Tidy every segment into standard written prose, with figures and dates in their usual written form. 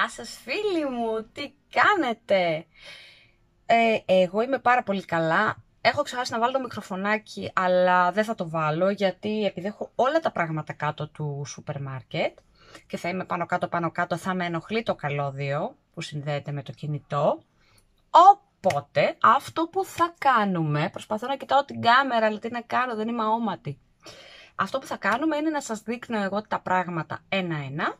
Γεια σας φίλοι μου, τι κάνετε? Εγώ είμαι πάρα πολύ καλά. Έχω ξεχάσει να βάλω το μικροφωνάκι, αλλά δεν θα το βάλω γιατί επειδή έχω όλα τα πράγματα κάτω του σούπερ μάρκετ και θα είμαι πάνω κάτω, θα με ενοχλεί το καλώδιο που συνδέεται με το κινητό. Οπότε αυτό που θα κάνουμε, προσπαθώ να κοιτάω την κάμερα, αλλά τι να κάνω, δεν είμαι αόματη. Αυτό που θα κάνουμε είναι να σας δείχνω εγώ τα πράγματα ένα-ένα.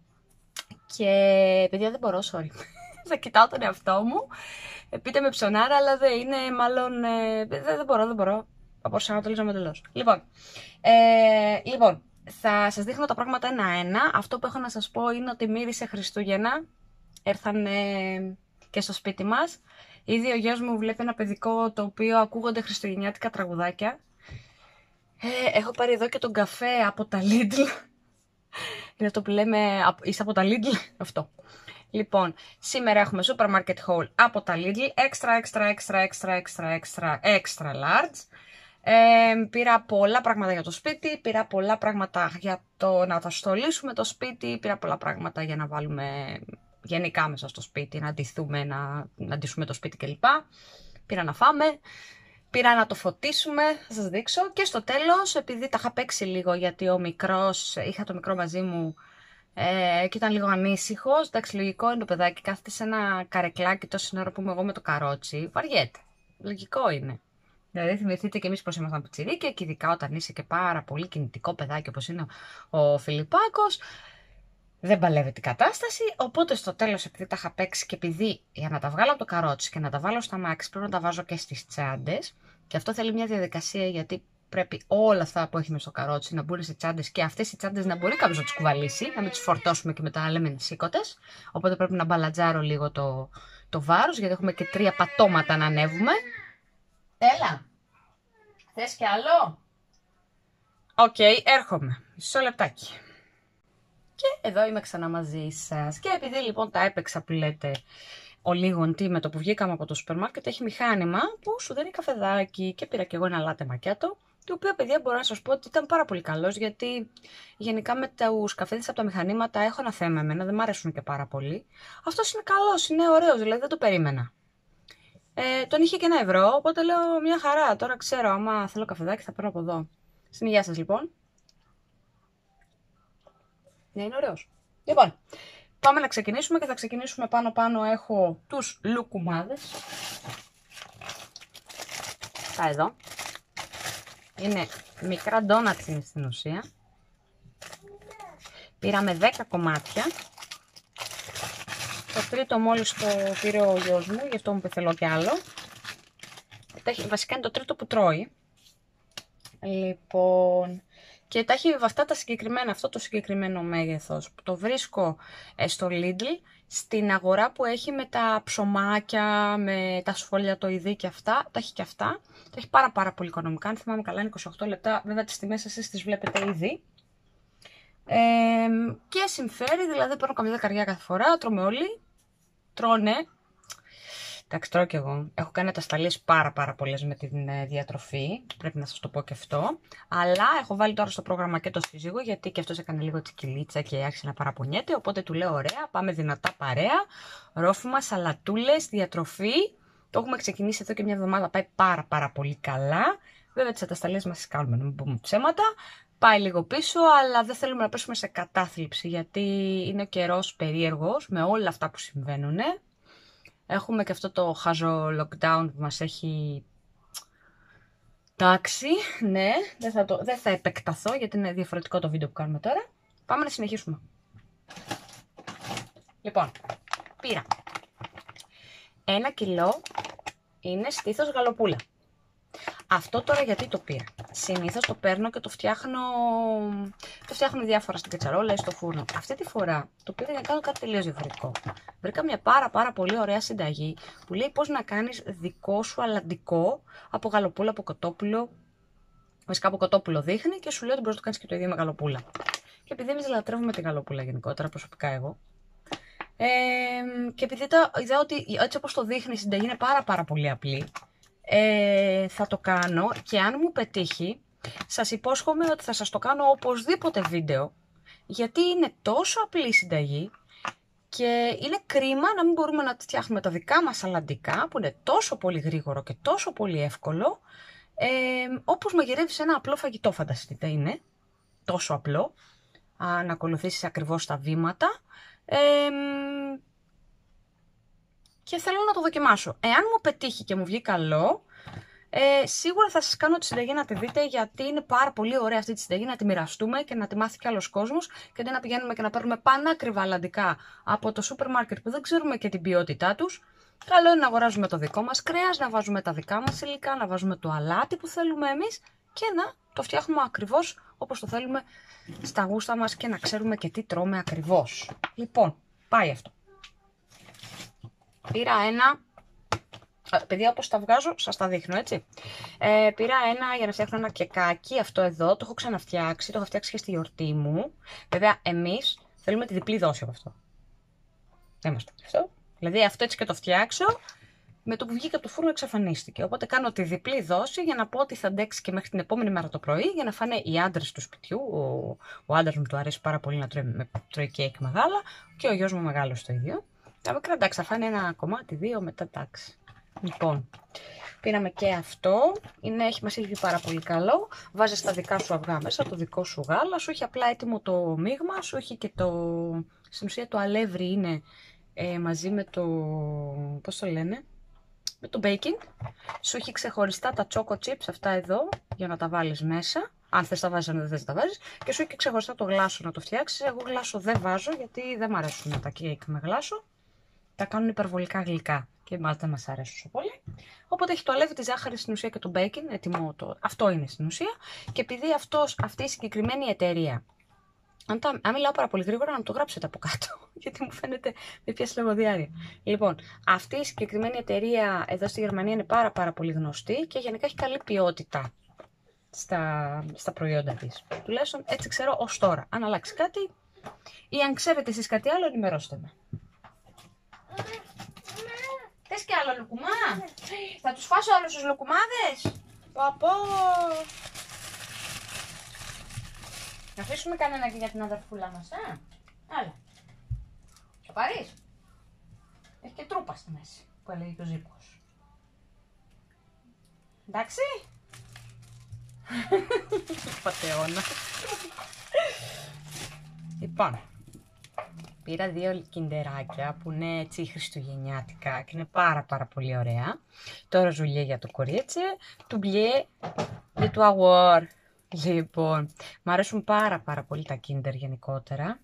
Και παιδιά δεν μπορώ, sorry. Θα κοιτάω τον εαυτό μου. Πείτε με ψωνάρα, αλλά δεν είναι μάλλον. Δεν μπορώ. Αποσανατολίζομαι τελώς. Λοιπόν, θα σας δείχνω τα πράγματα ένα-ένα. Αυτό που έχω να σας πω είναι ότι μύρισε Χριστούγεννα. Έρθανε και στο σπίτι μας. Ήδη ο γιος μου βλέπει ένα παιδικό το οποίο ακούγονται χριστουγεννιάτικα τραγουδάκια. Έχω πάρει εδώ και τον καφέ από τα Lidl. Είναι αυτό που λέμε, είσαι από τα Lidl, αυτό. Λοιπόν, σήμερα έχουμε supermarket haul από τα Lidl, extra large. Πήρα πολλά πράγματα για το σπίτι, πήρα πολλά πράγματα για το να τα στολίσουμε το σπίτι, πήρα πολλά πράγματα για να βάλουμε γενικά μέσα στο σπίτι, να ντυθούμε, να ντύσουμε το σπίτι κλπ. Πήρα να φάμε. Πήρα να το φωτίσουμε, θα σας δείξω. Και στο τέλος, επειδή τα είχα παίξει λίγο, γιατί είχα το μικρό μαζί μου και ήταν λίγο ανήσυχος. Εντάξει, λογικό είναι το παιδάκι, κάθεται σε ένα καρεκλάκι τόση ώρα που είμαι εγώ με το καρότσι. Βαριέται. Λογικό είναι. Δηλαδή, θυμηθείτε και εμείς πώς ήμασταν πιτσιρίκια και ειδικά όταν είσαι και πάρα πολύ κινητικό παιδάκι όπως είναι ο Φιλιππάκος. Δεν παλεύει την κατάσταση, οπότε στο τέλος επειδή τα είχα παίξει και επειδή για να τα βγάλω από το καρότσι και να τα βάλω στα μάξι πρέπει να τα βάζω και στις τσάντες και αυτό θέλει μια διαδικασία γιατί πρέπει όλα αυτά που έχει μες στο καρότσι να μπουν σε τσάντες και αυτές οι τσάντες να μπορεί κάποιος να τις κουβαλήσει, να μην τις φορτώσουμε και μετά να λέμε σήκωτες, οπότε πρέπει να μπαλατζάρω λίγο το βάρος γιατί έχουμε και 3 πατώματα να ανέβουμε. Έλα, θες κι άλλο? Οκ, έρχομαι, μισό λεπτάκι. Και εδώ είμαι ξανά μαζί σας. Και επειδή λοιπόν τα έπαιξα που λέτε ο λίγον τι με το που βγήκαμε από το σούπερ μάρκετ, έχει μηχάνημα που σου δίνει καφεδάκι και πήρα και εγώ ένα λάτε μακιάτο, το οποίο παιδιά μπορώ να σας πω ότι ήταν πάρα πολύ καλός γιατί γενικά με τους καφέδες από τα μηχανήματα έχω ένα θέμα εμένα, δεν μου αρέσουν και πάρα πολύ. Αυτός είναι καλός, είναι ωραίος, δηλαδή δεν το περίμενα. Τον είχε και 1 ευρώ, οπότε λέω μια χαρά, τώρα ξέρω άμα θέλω καφεδάκι θα παίρνω από εδώ. Στην υγεία σας λοιπόν. Ναι, είναι ωραίος. Λοιπόν, πάμε να ξεκινήσουμε και θα ξεκινήσουμε πάνω έχω τους λουκουμάδες. Τα εδώ. Είναι μικρά ντόνατς είναι στην ουσία. Πήραμε 10 κομμάτια. Το τρίτο μόλις το πήρε ο γιος μου, γι' αυτό μου είπε θέλω κι άλλο. Βασικά είναι το τρίτο που τρώει. Λοιπόν... Και τα έχει βαφτά τα συγκεκριμένα, αυτό το συγκεκριμένο μέγεθος που το βρίσκω στο Lidl, στην αγορά που έχει με τα ψωμάκια, με τα σφολιατοειδή και αυτά, τα έχει και αυτά. Τα έχει πάρα πολύ οικονομικά, αν θυμάμαι καλά είναι 28 λεπτά, βέβαια τις τιμές εσείς τις βλέπετε ήδη. Και συμφέρει, δηλαδή παίρνω καμιά δεκαριά κάθε φορά, τρώμε όλοι, τρώνε. Εντάξει, τρώω κι εγώ. Έχω κάνει ατασταλίες πάρα πολλές με την διατροφή. Πρέπει να σας το πω και αυτό. Αλλά έχω βάλει τώρα στο πρόγραμμα και το σύζυγο, γιατί και αυτός έκανε λίγο τσικιλίτσα και άρχισε να παραπονιέται. Οπότε του λέω: ωραία, πάμε δυνατά παρέα. Ρόφημα, σαλατούλες, διατροφή. Το έχουμε ξεκινήσει εδώ και μια εβδομάδα. Πάει πάρα πολύ καλά. Βέβαια, τις ατασταλίες μας τις κάνουμε, να μην πούμε ψέματα. Πάει λίγο πίσω, αλλά δεν θέλουμε να πέσουμε σε κατάθλιψη, γιατί είναι ο καιρός περίεργος με όλα αυτά που συμβαίνουν. Έχουμε και αυτό το χάζο lockdown που μας έχει... Εντάξει, ναι, δεν θα επεκταθώ γιατί είναι διαφορετικό το βίντεο που κάνουμε τώρα. Πάμε να συνεχίσουμε. Λοιπόν, πήρα 1 κιλό είναι στήθος γαλοπούλα. Αυτό τώρα γιατί το πήρα. Συνήθως το παίρνω και το φτιάχνω διάφορα στην κατσαρόλα ή στο φούρνο. Αυτή τη φορά το πήρα για να κάνω κάτι τελείως διαφορετικό. Βρήκα μια πάρα πολύ ωραία συνταγή που λέει πώς να κάνεις δικό σου αλαντικό από γαλοπούλα, από κοτόπουλο. Βασικά από κοτόπουλο δείχνει και σου λέει ότι μπορείς να το κάνεις και το ίδιο με γαλοπούλα. Και επειδή εμείς λατρεύουμε τη γαλοπούλα γενικότερα, προσωπικά εγώ. Και επειδή είδα ότι έτσι όπως το δείχνει η συνταγή είναι πάρα πολύ απλή. Θα το κάνω και αν μου πετύχει σας υπόσχομαι ότι θα σας το κάνω οπωσδήποτε βίντεο γιατί είναι τόσο απλή η συνταγή Και είναι κρίμα να μην μπορούμε να φτιάχνουμε τα δικά μας αλαντικά, που είναι τόσο πολύ γρήγορο και τόσο πολύ εύκολο, όπως μαγειρεύεις ένα απλό φαγητό, φανταστείτε, είναι τόσο απλό, να ακολουθήσεις ακριβώς τα βήματα. Και θέλω να το δοκιμάσω. Εάν μου πετύχει και μου βγει καλό, σίγουρα θα σας κάνω τη συνταγή να τη δείτε, γιατί είναι πάρα πολύ ωραία αυτή τη συνταγή να τη μοιραστούμε και να τη μάθει κι άλλος κόσμος, και αντί να πηγαίνουμε και να παίρνουμε πανάκριβα αλαντικά από το σούπερ μάρκετ που δεν ξέρουμε και την ποιότητά τους. Καλό είναι να αγοράζουμε το δικό μας κρέας, να βάζουμε τα δικά μας υλικά, να βάζουμε το αλάτι που θέλουμε εμείς και να το φτιάχνουμε ακριβώς όπως το θέλουμε στα γούστα μας και να ξέρουμε και τι τρώμε ακριβώς. Λοιπόν, πάει αυτό. Πήρα ένα, παιδιά, όπως τα βγάζω σας τα δείχνω, έτσι. Πήρα ένα για να φτιάχνω ένα κεκάκι, αυτό εδώ, το έχω ξαναφτιάξει, το έχω φτιάξει και στη γιορτή μου. Βέβαια, εμείς θέλουμε τη διπλή δόση από αυτό. Δεν μας το αυτό. Δηλαδή αυτό έτσι και το φτιάξω, με το που βγήκε από το φούρνο εξαφανίστηκε. Οπότε κάνω τη διπλή δόση για να πω ότι θα αντέξει και μέχρι την επόμενη μέρα το πρωί, για να φάνε οι άντρες του σπιτιού. Ο άντρας μου του αρέσει πάρα πολύ να τρώει κέικ μεγάλα, και ο γιος μου μεγάλος το ίδιο. Τα μικρά, εντάξει, θα φάνε ένα κομμάτι, δύο, μετά εντάξει. Λοιπόν, πήραμε και αυτό. Μας έχει βγει πάρα πολύ καλό. Βάζεις τα δικά σου αυγά μέσα, το δικό σου γάλα. Σου έχει απλά έτοιμο το μείγμα, σου έχει και το. Στην ουσία το αλεύρι είναι μαζί με το. Πώς το λένε? Με το baking. Σου έχει ξεχωριστά τα choco chips αυτά εδώ για να τα βάλεις μέσα. Αν θες τα βάζεις, αν δεν θες τα βάζεις. Και σου έχει και ξεχωριστά το γλάσο να το φτιάξεις. Εγώ γλάσο δεν βάζω, γιατί δεν μου αρέσουν τα κέικ με γλάσο. Τα κάνουν υπερβολικά γλυκά και μάλιστα δεν μας αρέσουν τόσο πολύ. Οπότε έχει το αλεύρι, τη ζάχαρη στην ουσία και το bacon, έτοιμο αυτό είναι στην ουσία. Και επειδή αυτή η συγκεκριμένη εταιρεία, αν μιλάω πάρα πολύ γρήγορα, να μου το γράψετε από κάτω, γιατί μου φαίνεται με πιάσει λογοδιάρεια. Λοιπόν, αυτή η συγκεκριμένη εταιρεία εδώ στη Γερμανία είναι πάρα πολύ γνωστή και γενικά έχει καλή ποιότητα στα προϊόντα της. Τουλάχιστον έτσι ξέρω ως τώρα. Αν αλλάξει κάτι ή αν ξέρετε εσείς κάτι άλλο, ενημερώστε με. Θες και άλλο λουκουμά? Θα τους φάσω όλους τους λουκουμάδες? Παπώ! Να αφήσουμε κανένα και για την αδερφούλα μας, Άλλα. Θα πάρεις? Έχει και τρούπα στη μέση, που έλεγε και ο Ζήκος. Εντάξει? Πατεώνα. Λοιπόν, πήρα 2 κιντεράκια που είναι έτσι χριστουγεννιάτικα και είναι πάρα πολύ ωραία. Το ροζουλιέ για το κορίτσι, το μπλε για το αγόρ. Λοιπόν, μου αρέσουν πάρα πολύ τα Kinder γενικότερα.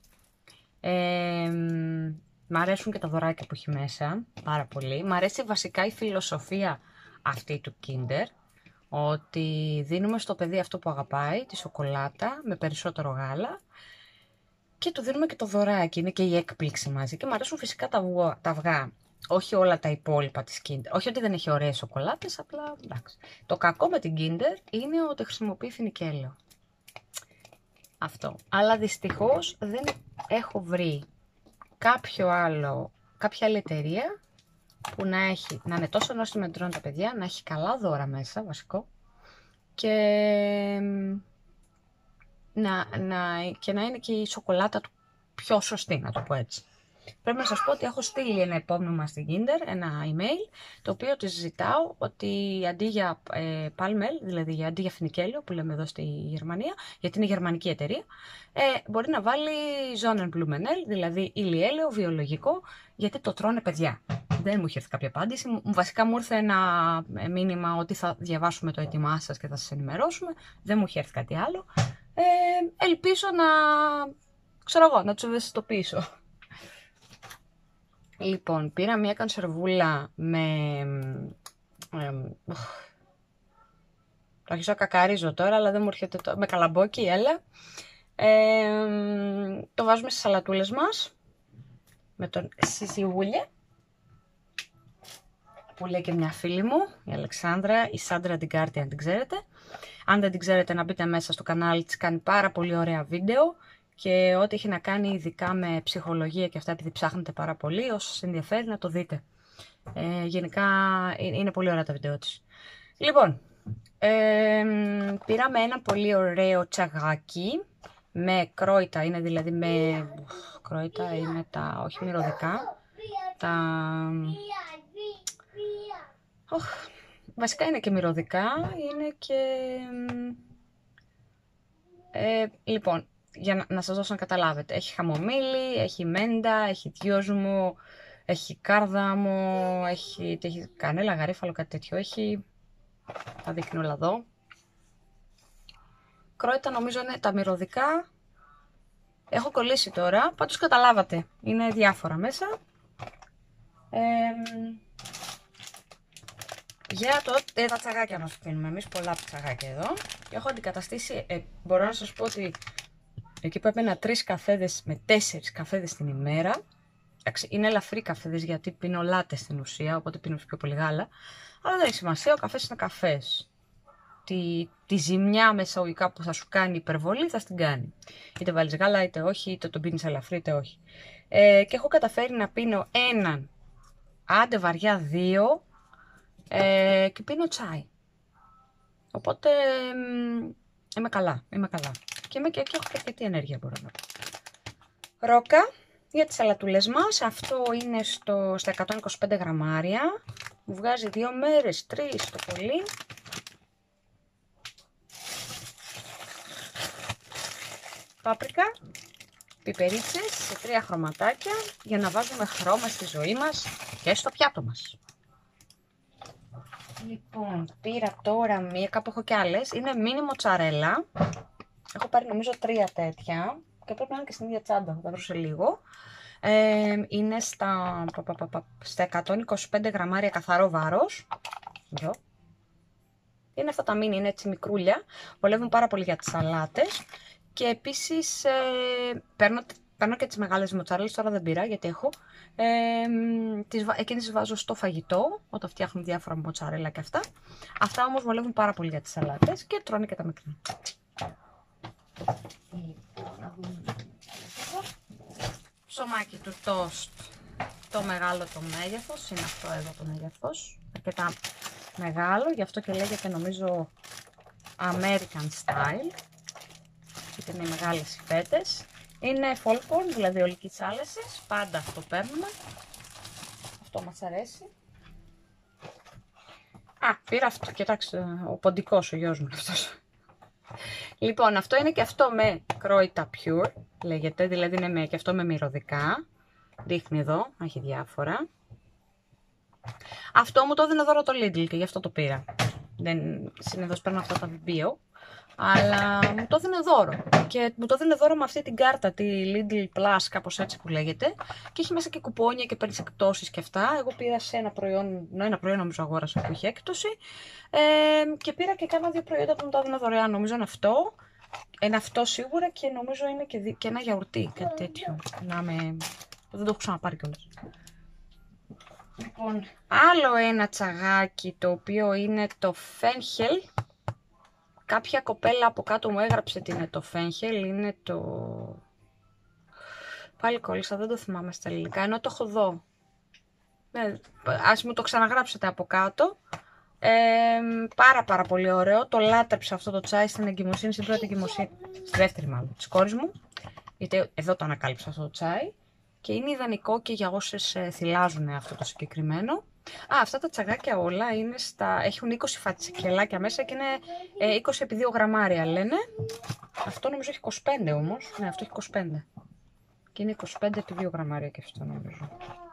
Μ' αρέσουν και τα δωράκια που έχει μέσα, πάρα πολύ. Μ' αρέσει βασικά η φιλοσοφία αυτή του Kinder, ότι δίνουμε στο παιδί αυτό που αγαπάει, τη σοκολάτα με περισσότερο γάλα, και του δίνουμε και το δωράκι, είναι και η έκπληξη μαζί. Και μου αρέσουν φυσικά τα αυγά, όχι όλα τα υπόλοιπα της Kinder. Όχι ότι δεν έχει ωραίες σοκολάτες, απλά εντάξει. Το κακό με την Kinder είναι ότι χρησιμοποιεί φινικέλαιο. Αυτό. Αλλά δυστυχώς δεν έχω βρει κάποια άλλη εταιρεία που να είναι τόσο νόστιμη να τρώνε τα παιδιά, να έχει καλά δώρα μέσα, βασικό, και να είναι και η σοκολάτα του πιο σωστή, να το πω έτσι. Πρέπει να σας πω ότι έχω στείλει ένα επόμενο στην Kinder, ένα email, το οποίο της ζητάω ότι αντί για Palmel, δηλαδή αντί για φινικέλαιο που λέμε εδώ στη Γερμανία, γιατί είναι γερμανική εταιρεία, μπορεί να βάλει Sonnenblumenöl, δηλαδή ηλιέλαιο βιολογικό, γιατί το τρώνε παιδιά. Δεν μου είχε έρθει κάποια απάντηση. Βασικά μου ήρθε ένα μήνυμα ότι θα διαβάσουμε το έτοιμά σας και θα σας ενημερώσουμε. Δεν μου είχε έρθει κάτι άλλο. Ελπίζω να τους ευαισθητοποιήσω. Λοιπόν, πήρα μια κονσερβούλα το αρχίζω να κακαρίζω τώρα, αλλά δεν μου έρχεται με καλαμπόκι, έλα. Το βάζουμε στις σαλατούλες μας, με τον σιζιούλια, που λέει και μια φίλη μου, η Αλεξάνδρα, η Σάντρα την Κάρτη, αν την ξέρετε. Αν δεν την ξέρετε, να μπείτε μέσα στο κανάλι της, κάνει πάρα πολύ ωραία βίντεο. Και ό,τι έχει να κάνει ειδικά με ψυχολογία και αυτά, επειδή ψάχνετε πάρα πολύ, όσοι σας ενδιαφέρει να το δείτε. Γενικά είναι πολύ ωραία τα βίντεο της. Λοιπόν, πήραμε ένα πολύ ωραίο τσαγάκι με κρόιτα, είναι δηλαδή με Κρόιτα είναι τα, όχι μυρωδικά, βασικά είναι και μυρωδικά, είναι και... λοιπόν, για να σας δώσω να καταλάβετε, έχει χαμομήλι, έχει μέντα, έχει δυόσμο, έχει κάρδαμο, έχει κανέλα, γαρίφαλο, κάτι τέτοιο έχει. Τα δείχνω όλα εδώ. Κρόιτα νομίζω είναι τα μυρωδικά. Έχω κολλήσει τώρα, πάντως καταλάβατε. Είναι διάφορα μέσα. Για τα τσαγάκια μας πίνουμε εμείς, πολλά τσαγάκια εδώ. Και έχω αντικαταστήσει, μπορώ να σας πω ότι εκεί που έπαινα 3 καφέδες με 4 καφέδες την ημέρα. Εντάξει, είναι ελαφρύ καφέδες γιατί πίνω λάτες στην ουσία, οπότε πίνω πιο πολύ γάλα. Αλλά δεν έχει σημασία, ο καφές είναι καφές. Τη ζημιά μεσαγωγικά που θα σου κάνει υπερβολή θα την κάνει. Είτε βάλεις γάλα, είτε όχι, είτε τον πίνεις ελαφρύ, είτε όχι. Και έχω καταφέρει να πίνω έναν, άντε βαριά 2, και πίνω τσάι. Οπότε είμαι καλά. Και έχω και αρκετή ενέργεια, μπορώ να πω. Ρόκα για τις σαλατούλες μας. Αυτό είναι στα 125 γραμμάρια. Μου βγάζει 2 μέρες, 3 το πολύ. Πάπρικα, πιπερίτσες σε 3 χρωματάκια για να βάζουμε χρώμα στη ζωή μας και στο πιάτο μας. Λοιπόν, πήρα τώρα μία, κάπου έχω κι άλλες. Είναι μίνι μοτσαρέλα. Έχω πάρει νομίζω 3 τέτοια και πρέπει να είναι και στην ίδια τσάντα, θα τα βρω σε λίγο. Είναι στα 125 γραμμάρια καθαρό βάρος. Εδώ. Είναι αυτά τα μίνι, είναι έτσι μικρούλια. Βολεύουν πάρα πολύ για τις σαλάτες. Και επίσης παίρνω και τις μεγάλες μοτσαρέλες, τώρα δεν πήρα γιατί έχω. Εκείνες τις βάζω στο φαγητό, όταν φτιάχνουν διάφορα μοτσαρέλα και αυτά. Αυτά όμως βολεύουν πάρα πολύ για τις σαλάτες και τρώνε και τα μικρά. Ψωμάκι του τόστ, το μεγάλο το μέγεθος, είναι αυτό εδώ το μέγεθος. Αρκετά μεγάλο, γι' αυτό και λέγεται νομίζω American style. Γιατί είναι μεγάλες οι φέτες. Είναι full corn, δηλαδή ολικής άλεσης. Πάντα αυτό παίρνουμε. Αυτό μας αρέσει. Πήρα αυτό. Κοιτάξτε, ο ποντικός ο γιος μου αυτός. Λοιπόν, αυτό είναι και αυτό με Κρόιτα Pure, λέγεται. Δηλαδή είναι και αυτό με μυρωδικά. Δείχνει εδώ, έχει διάφορα. Αυτό μου το έδινε δώρο το Lidl και γι' αυτό το πήρα. Συνήθως παίρνω αυτά τα βιβλίο. Αλλά μου το έδινε δώρο. Και μου το έδινε δώρο με αυτή την κάρτα, τη Lidl Plus, κάπως έτσι που λέγεται. Και έχει μέσα και κουπόνια και παίρνεις εκπτώσεις και αυτά. Εγώ πήρα σε ένα προϊόν νομίζω αγόρασα που είχε έκπτωση. Και πήρα και κάνα 2 προϊόντα που μου το έδινε δωρεάν. Νομίζω είναι αυτό. Είναι αυτό σίγουρα και νομίζω είναι και ένα γιαουρτί, κάτι τέτοιο. Δεν το έχω ξαναπάρει κιόλας. Λοιπόν, άλλο ένα τσαγάκι το οποίο είναι το Fenchel. Κάποια κοπέλα από κάτω μου έγραψε τι είναι το Fenchel, είναι το... Πάλι κόλλησα, δεν το θυμάμαι στα ελληνικά, ενώ το έχω εδώ. Ας μου το ξαναγράψετε από κάτω. Πάρα πολύ ωραίο, το λάτρεψα αυτό το τσάι στην εγκυμοσύνη, στην πρώτη εγκυμοσύνη, στη δεύτερη μάλλον, της κόρης μου. Γιατί εδώ το ανακάλυψα αυτό το τσάι. Και είναι ιδανικό και για όσες θυλάζουν αυτό το συγκεκριμένο. Αυτά τα τσαγάκια όλα έχουν 20 φατσικελάκια μέσα και είναι 20 επί 2 γραμμάρια λένε. Αυτό νομίζω έχει 25 όμως. Ναι, αυτό έχει 25. Και είναι 25 επί 2 γραμμάρια και αυτό νομίζω.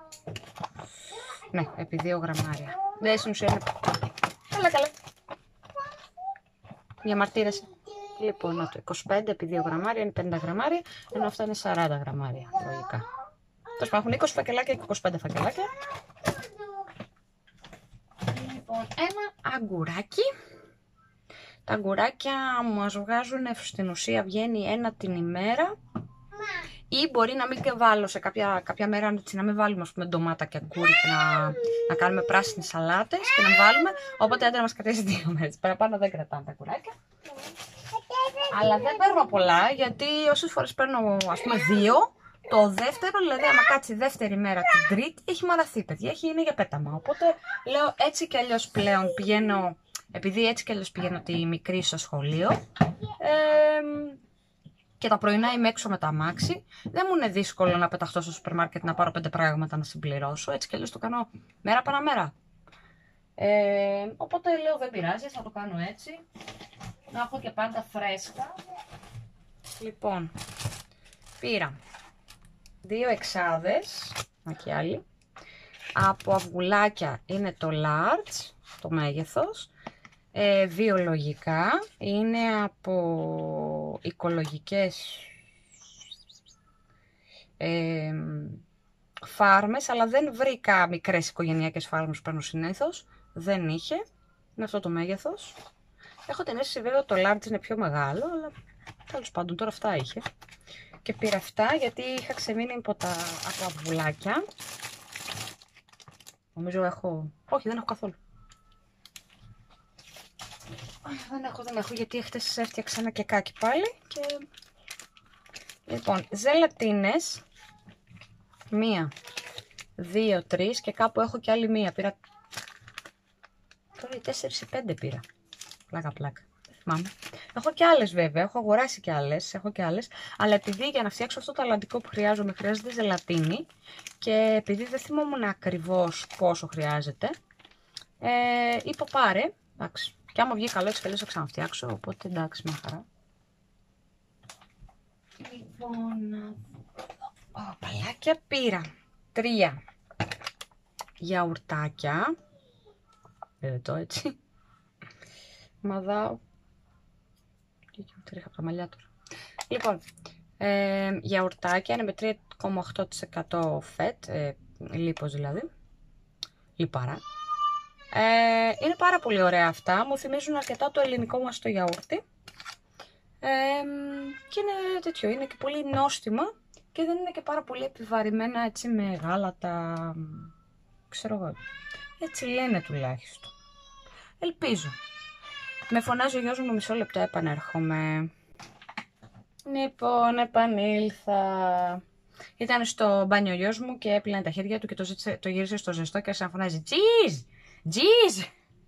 Ναι, επί 2 γραμμάρια. Δεν στην ουσία είναι... Καλά. Διαμαρτύρεσαι. Λοιπόν, το 25 επί 2 γραμμάρια είναι 50 γραμμάρια, ενώ αυτά είναι 40 γραμμάρια, λογικά. Τώρα έχουν 20 φακελάκια και 25 φακελάκια. Λοιπόν, ένα αγκουράκι. Τα αγκουράκια μας βγάζουν, στην ουσία βγαίνει ένα την ημέρα. Ή μπορεί να μην και βάλω σε κάποια μέρα, να μην βάλουμε ας πούμε ντομάτα και αγκούρι και να κάνουμε πράσινες σαλάτες και να βάλουμε. Οπότε άντε να μας κρατήσει 2 μέρες. Παραπάνω δεν κρατάμε τα αγκουράκια. Αλλά δεν παίρνω πολλά, γιατί όσες φορές παίρνω ας πούμε 2, το δεύτερο, δηλαδή άμα κάτσει δεύτερη μέρα την τρίτη, έχει μαλαθεί παιδιά, είναι για πέταμα. Οπότε λέω έτσι κι αλλιώς πλέον πηγαίνω, επειδή έτσι κι αλλιώς πηγαίνω τη μικρή στο σχολείο, και τα πρωινά είμαι έξω με τα αμάξι, δεν μου είναι δύσκολο να πεταχτώ στο σούπερ μάρκετ να πάρω 5 πράγματα να συμπληρώσω. Έτσι κι αλλιώς το κάνω μέρα παραμέρα. Οπότε λέω δεν πειράζει, θα το κάνω έτσι. Να έχω και πάντα φρέσκα. Λοιπόν, πήρα 2 εξάδες, να και άλλοι. Από αυγουλάκια είναι το large, το μέγεθος. Βιολογικά είναι από οικολογικές φάρμες, αλλά δεν βρήκα μικρές οικογενειακές φάρμες που παίρνω συνήθως. Δεν είχε, είναι αυτό το μέγεθος. Έχω την αίσθηση βέβαια το large είναι πιο μεγάλο, αλλά τέλος πάντων τώρα αυτά είχε. Και πήρα αυτά γιατί είχα ξεμείνει από αυγουλάκια. Νομίζω έχω... Όχι, δεν έχω καθόλου. Δεν έχω γιατί χτες έφτιαξα ένα κεκάκι πάλι και... Λοιπόν, ζελατίνες. 1, 2, 3 και κάπου έχω και άλλη 1. Πήρα... Τώρα οι 4 ή 5 πήρα. Πλάκα. Δεν θυμάμαι. Έχω και άλλες βέβαια, έχω αγοράσει και άλλες. Αλλά επειδή για να φτιάξω αυτό το αλαντικό που χρειάζομαι χρειάζεται ζελατίνη και επειδή δεν θυμόμουν ακριβώς πόσο χρειάζεται, είπα πάρε, εντάξει. Και άμα βγει καλό έτσι θα ξαναφτιάξω, οπότε εντάξει, μια χαρά. Λοιπόν, παλάκια πήρα 3 γιαουρτάκια. Το έτσι. Μαδάω. Και τρίχα από τα μαλλιά του. Λοιπόν, γιαουρτάκια είναι με 3,8% φετ, λίπος δηλαδή. Λιπαρά. Είναι πάρα πολύ ωραία αυτά, μου θυμίζουν αρκετά το ελληνικό μας το γιαούρτι και είναι τέτοιο, είναι και πολύ νόστιμα και δεν είναι και πάρα πολύ επιβαρημένα έτσι με γάλατα, ξέρω εγώ, έτσι λένε τουλάχιστον. Ελπίζω. Με φωνάζει ο γιος μου, μισό λεπτό επανέρχομαι. Λοιπόν, επανήλθα. Ήταν στο μπάνιο ο γιος μου και έπλυνε τα χέρια του και το γύρισε στο ζεστό και άρχισε να φωνάζει «Τζιζ! Τζιζ!»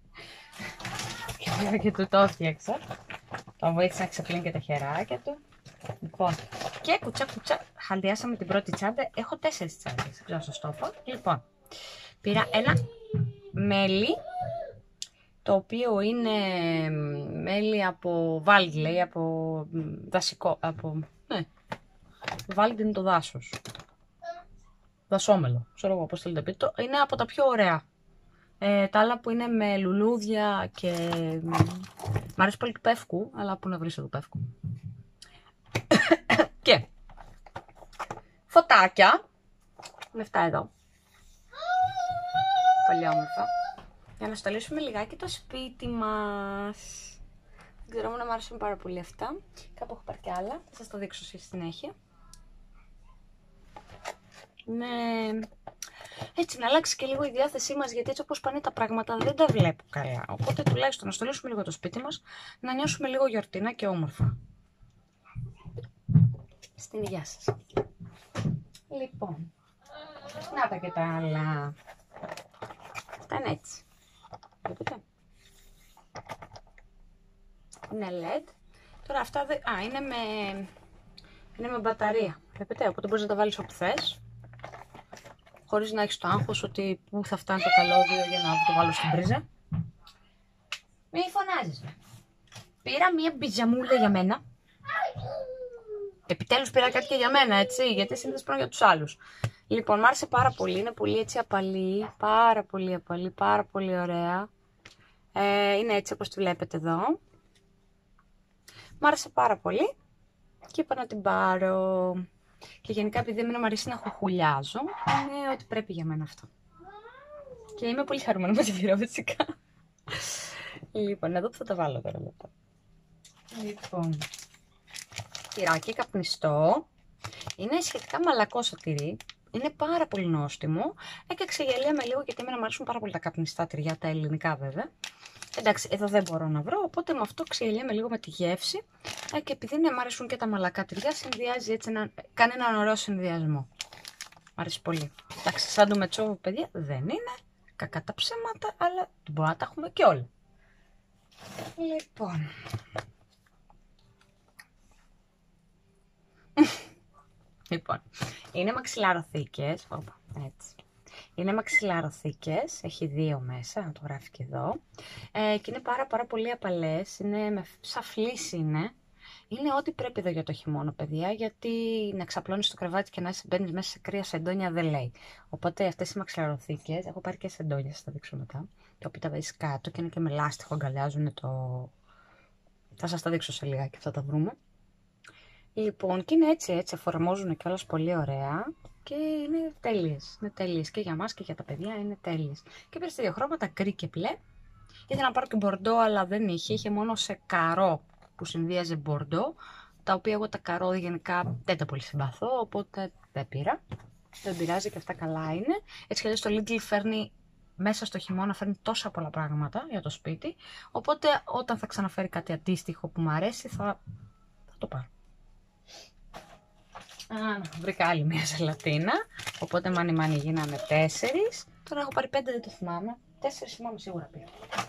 Και του το έφτιαξα. Το βοήθησα να ξεπλύνει και τα χεράκια του. Λοιπόν, και κουτσά, χαλιάσαμε την πρώτη τσάντα. Έχω 4 τσάντες, δεν ξέρω σας το είπα. Λοιπόν, πήρα ένα μέλι, το οποίο είναι μέλι από βάλτι, λέει, από δασικό, ναι, βάλτι είναι το δάσος. Δασόμελο, ξέρω εγώ πώς θέλετε πείτε. Είναι από τα πιο ωραία. Τα άλλα που είναι με λουλούδια και... Μ' αρέσει πολύ του πεύκου, αλλά πού να βρεις το πεύκου. Και φωτάκια. Είναι αυτά εδώ. Πολύ όμορφα. Για να στολίσουμε λιγάκι το σπίτι μας. Δεν ξέρω, μου να μ' αρέσουν πάρα πολύ αυτά. Κάπου έχω πάρει κι άλλα, θα σας το δείξω στη συνέχεια. Ναι, έτσι να αλλάξει και λίγο η διάθεσή μας, γιατί έτσι όπως πάνε τα πράγματα δεν τα βλέπω καλά. Οπότε τουλάχιστον να στολίσουμε λίγο το σπίτι μας, να νιώσουμε λίγο γιορτινά και όμορφα. Στην υγεία σας. Λοιπόν, να τα και τα άλλα. Αυτά είναι έτσι. Βλέπετε. Είναι LED. Τώρα αυτά είναι με μπαταρία. Βλέπετε, οπότε μπορείς να τα βάλεις όπου θες. Χωρίς να έχεις το άγχος ότι πού θα φτάνει το καλώδιο για να το βάλω στην πρίζα. Μη φωνάζεις. Πήρα μία μπιτζαμούλα για μένα. Επιτέλους πήρα κάτι και για μένα, έτσι, γιατί συνήθως παίρνω για τους άλλους. Λοιπόν, μ' άρεσε πάρα πολύ, είναι πολύ έτσι απαλή, πάρα πολύ απαλή, πάρα πολύ ωραία. Είναι έτσι όπως τη βλέπετε εδώ. Μ' άρεσε πάρα πολύ και είπα να την πάρω. Και γενικά επειδή εμένα μου αρέσει να χουχουλιάζω, είναι ότι πρέπει για μένα αυτό. Και είμαι πολύ χαρούμενη με τη πήρα φυσικά. Λοιπόν, εδώ που θα τα βάλω τώρα λεπτά. Λοιπόν, τυράκι καπνιστό. Είναι σχετικά μαλακό σατυρί. Είναι πάρα πολύ νόστιμο. Και ξεγελιέμαι λίγο γιατί εμένα μου αρέσουν πάρα πολύ τα καπνιστά τυριά, τα ελληνικά βέβαια. Εντάξει, εδώ δεν μπορώ να βρω, οπότε με αυτό ξεγελιέμαι λίγο με τη γεύση. Και επειδή μου αρέσουν και τα μαλακά τυριά, συνδυάζει έτσι κάνει έναν ωραίο συνδυασμό. Μ' αρέσει πολύ. Εντάξει, σαν το μετσόβο, παιδιά, δεν είναι. Κακά τα ψέματα, αλλά μπορεί να τα έχουμε και όλα. Λοιπόν. Λοιπόν, είναι μαξιλαροθήκες, έτσι. Είναι μαξιλαροθήκες, έχει 2 μέσα, να το γράφει και εδώ. Και είναι πάρα πολύ απαλές, σαν φλής είναι. Είναι ό,τι πρέπει εδώ για το χειμώνα, παιδιά, γιατί να ξαπλώνεις το κρεβάτι και να μπαίνεις μέσα σε κρύα σεντόνια δεν λέει. Οπότε αυτές οι μαξιλαροθήκες, έχω πάρει και σεντόνια, θα τα δείξω μετά, τα οποία τα βάζεις κάτω και είναι και με λάστιχο, αγκαλιάζουν το... Θα σας τα δείξω σε λιγάκι, αυτά τα βρούμε. Λοιπόν, και είναι έτσι, εφαρμόζουν κιόλας πολύ ωραία και είναι τέλειες, και για μας και για τα παιδιά είναι τέλειες. Και πήρε στα 2 χρώματα, γκρι και μπλε. Ήθελα να πάρω και μπορντό, αλλά δεν είχε μόνο σε καρό που συνδύαζε μπορντό, τα οποία εγώ τα καρό γενικά δεν τα πολύ συμπαθώ, οπότε δεν πήρα. Δεν πειράζει και αυτά καλά είναι. Έτσι κι αλλιώς το Lidl φέρνει μέσα στο χειμώνα, φέρνει τόσα πολλά πράγματα για το σπίτι, οπότε όταν θα ξαναφέρει κάτι αντίστοιχο που μου αρέσει θα το πάρω. Βρήκα άλλη μια ζελατίνα, οπότε μάνι γίνανε 4. Τώρα έχω πάρει 5, δεν το θυμάμαι. 4 θυμάμαι σίγουρα πήρα.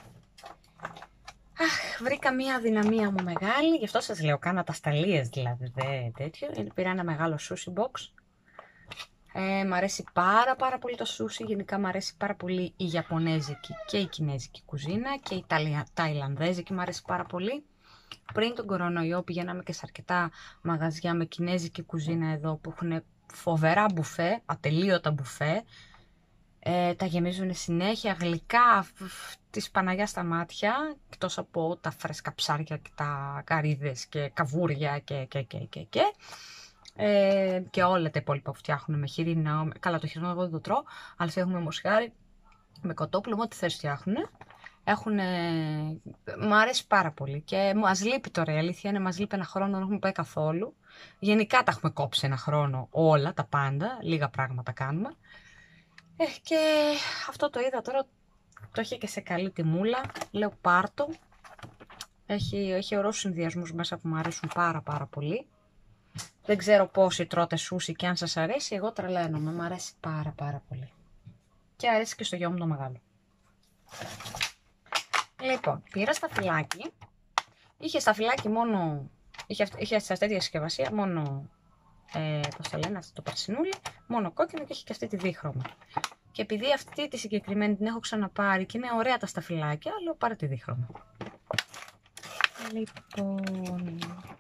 Βρήκα μια αδυναμία μου μεγάλη, γι' αυτό σας λέω, κάνα τα σταλίες δηλαδή, τέτοιο. Πήρα ένα μεγάλο sushi box. Μ' αρέσει πάρα πολύ το sushi, γενικά μ' αρέσει πάρα πολύ η Ιαπωνέζικη και η Κινέζικη κουζίνα και η Ταϊλανδέζικη μ' αρέσει πάρα πολύ. Πριν τον κορονοϊό πηγαίναμε και σε αρκετά μαγαζιά με κινέζικη κουζίνα εδώ που έχουν φοβερά μπουφέ, ατελείωτα μπουφέ. Τα γεμίζουν συνέχεια, γλυκά της Παναγιάς στα μάτια, εκτός από τα φρέσκα ψάρια και τα καρύδες και καβούρια και όλα τα υπόλοιπα που φτιάχνουν με χοιρινό. Καλά, το χοιρινό εγώ δεν το τρώω, αλλά φτιάχνουμε μοσχάρι με κοτόπουλο, ό,τι θες φτιάχνουν. Μου αρέσει πάρα πολύ και μας λείπει τώρα, η αλήθεια είναι, μας λείπει ένα χρόνο, δεν έχουμε πάει καθόλου. Γενικά τα έχουμε κόψει ένα χρόνο όλα, τα πάντα, λίγα πράγματα κάνουμε. Και αυτό το είδα τώρα, το είχε και σε καλή τιμούλα, λέω πάρτο. Έχει ωραίους συνδυασμούς μέσα που μου αρέσουν πάρα πολύ. Δεν ξέρω πόσοι τρώτε σούσι και αν σας αρέσει, εγώ τρελαίνομαι, μου αρέσει πάρα πολύ. Και αρέσει και στο γιο μου το μεγάλο. Λοιπόν, πήρα σταφυλάκι. Είχε σταφυλάκι μόνο, είχε σε τέτοια συσκευασία μόνο, πώς το λένε, το παρσινούλι, μόνο κόκκινο και είχε και αυτή τη δίχρωμα. Και επειδή αυτή τη συγκεκριμένη την έχω ξαναπάρει και είναι ωραία τα σταφυλάκια, λέω πάρε τη δίχρωμα. Λοιπόν,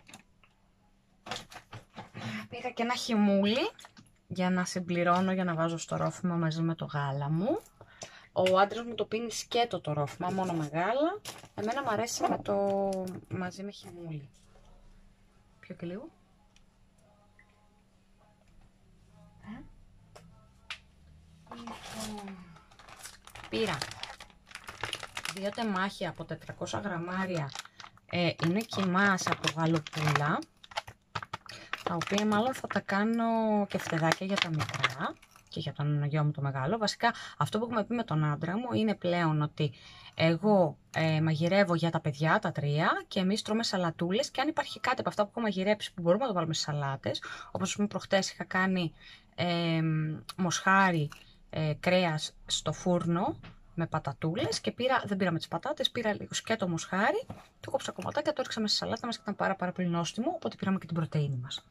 πήρα και ένα χυμούλι για να συμπληρώνω, για να βάζω στο ρόφημα μαζί με το γάλα μου. Ο άντρας μου το πίνει σκέτο το ρόφημα, μόνο με γάλα. Εμένα μου αρέσει μαζί με χυμούλι. Πιο και λίγο. Λοιπόν, πήρα 2 τεμάχια από 400 γραμμάρια. Είναι κιμάς από γαλοπούλα, τα οποία μάλλον θα τα κάνω και φτεδάκια για τα μικρά και για τον γιο μου το μεγάλο. Βασικά αυτό που έχουμε πει με τον άντρα μου είναι πλέον ότι εγώ μαγειρεύω για τα παιδιά, τα 3, και εμείς τρώμε σαλατούλες, και αν υπάρχει κάτι από αυτά που έχω μαγειρέψει που μπορούμε να το βάλουμε στις σαλάτες, όπως ας πούμε προχτές είχα κάνει μοσχάρι κρέας στο φούρνο με πατατούλες και δεν πήρα με τις πατάτες, πήρα λίγο σκέτο μοσχάρι, το κόψα κομματάκια, το έριξα μέσα στη σαλάτα μας και ήταν πάρα πολύ νόστιμο, οπότε πήραμε και την πρωτεΐνη μας.